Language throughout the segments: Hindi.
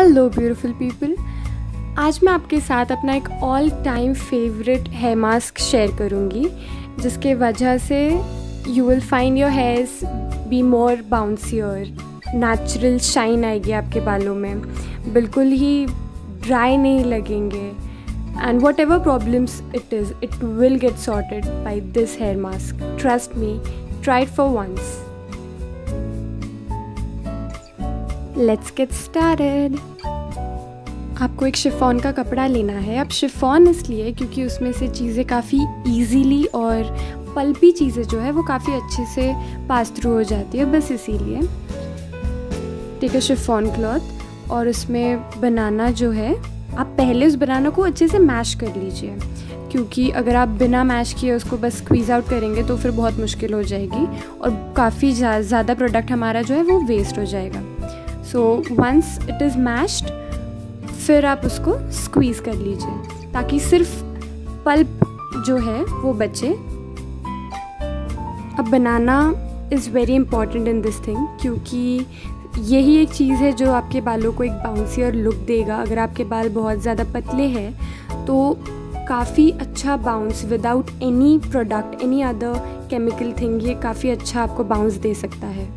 हेलो ब्यूटीफुल पीपल, आज मैं आपके साथ अपना एक all time favourite hair mask share करूँगी, जिसके वजह से you will find your hairs be more bouncier, natural shine आएगी आपके बालों में, बिल्कुल ही ड्राई नहीं लगेंगे and whatever problems it is, it will get sorted by this hair mask. Trust me, try it for once. Let's get started. आपको एक शिफॉन का कपड़ा लेना है। अब शिफॉन इसलिए क्योंकि उसमें से चीज़ें काफ़ी इजीली और पल्पी चीज़ें जो है वो काफ़ी अच्छे से पास थ्रू हो जाती है, बस इसीलिए टेक अ शिफॉन क्लॉथ और उसमें बनाना जो है आप पहले उस बनाना को अच्छे से मैश कर लीजिए, क्योंकि अगर आप बिना मैश किए उसको बस स्क्वीज़ आउट करेंगे तो फिर बहुत मुश्किल हो जाएगी और काफ़ी ज़्यादा प्रोडक्ट हमारा जो है वो वेस्ट हो जाएगा। So once it is mashed फिर आप उसको स्क्वीज़ कर लीजिए ताकि सिर्फ पल्प जो है वो बचे। अब banana is very important in this thing, क्योंकि यही एक चीज़ है जो आपके बालों को एक बाउंसियर लुक देगा। अगर आपके बाल बहुत ज़्यादा पतले हैं तो काफ़ी अच्छा bounce without any product, any other chemical thing, ये काफ़ी अच्छा आपको बाउंस दे सकता है।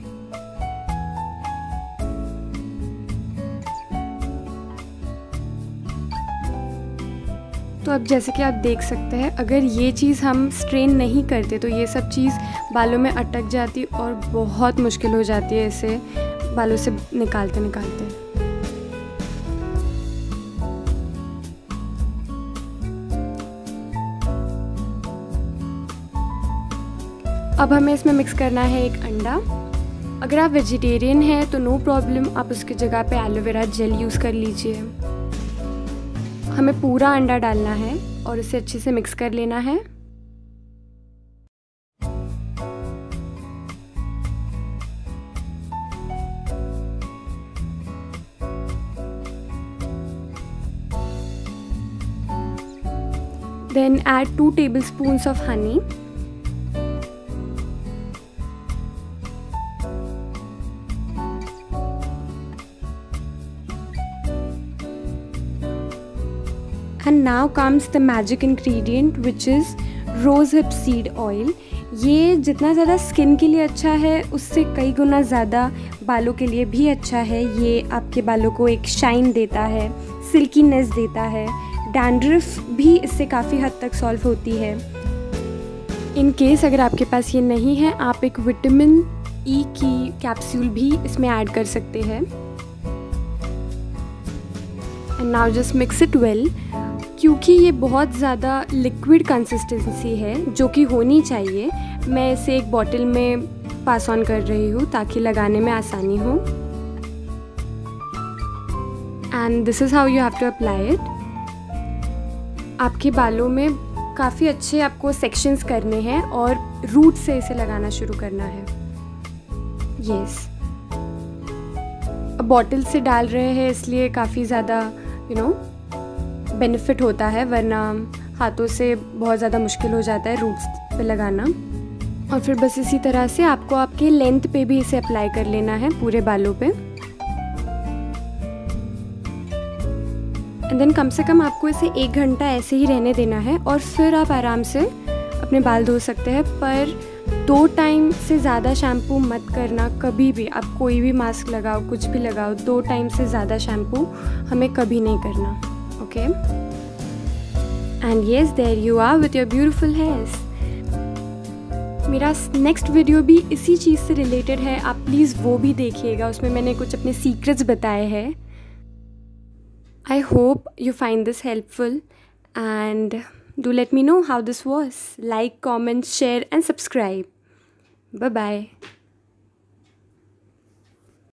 तो अब जैसे कि आप देख सकते हैं, अगर ये चीज़ हम स्ट्रेन नहीं करते तो ये सब चीज़ बालों में अटक जाती और बहुत मुश्किल हो जाती है इसे बालों से निकालते निकालते। अब हमें इसमें मिक्स करना है एक अंडा। अगर आप वेजिटेरियन हैं तो नो प्रॉब्लम, आप उसकी जगह पे एलोवेरा जेल यूज़ कर लीजिए। हमें पूरा अंडा डालना है और इसे अच्छे से मिक्स कर लेना है। Then add 2 tablespoons of honey. And now comes the magic ingredient, which is rosehip seed oil. ये जितना ज़्यादा स्किन के लिए अच्छा है उससे कई गुना ज़्यादा बालों के लिए भी अच्छा है। ये आपके बालों को एक शाइन देता है, सिल्कीनेस देता है, डैंड्रफ भी इससे काफ़ी हद तक सॉल्व होती है। इन केस अगर आपके पास ये नहीं है, आप एक विटामिन ई की कैप्सूल भी इसमें ऐड कर सकते हैं। And now just mix it well. क्योंकि ये बहुत ज़्यादा लिक्विड कंसिस्टेंसी है जो कि होनी चाहिए, मैं इसे एक बॉटल में पास ऑन कर रही हूँ ताकि लगाने में आसानी हो। And this is how you have to apply it. आपके बालों में काफ़ी अच्छे आपको सेक्शंस करने हैं और रूट से इसे लगाना शुरू करना है। यस, अब बॉटल से डाल रहे हैं इसलिए काफ़ी ज़्यादा बेनिफिट होता है, वरना हाथों से बहुत ज़्यादा मुश्किल हो जाता है रूट्स पे लगाना। और फिर बस इसी तरह से आपको आपके लेंथ पे भी इसे अप्लाई कर लेना है पूरे बालों पे। एंड देन कम से कम आपको इसे 1 घंटा ऐसे ही रहने देना है और फिर आप आराम से अपने बाल धो सकते हैं। पर 2 टाइम से ज़्यादा शैम्पू मत करना कभी भी। आप कोई भी मास्क लगाओ, कुछ भी लगाओ, 2 टाइम से ज़्यादा शैम्पू हमें कभी नहीं करना। Okay, and yes, there you are with your beautiful hairs. मेरा नेक्स्ट वीडियो भी इसी चीज़ से रिलेटेड है, आप प्लीज़ वो भी देखिएगा, उसमें मैंने कुछ अपने सीक्रेट्स बताए हैं। I hope you find this helpful and do let me know how this was. Like, comment, share and subscribe. Bye bye.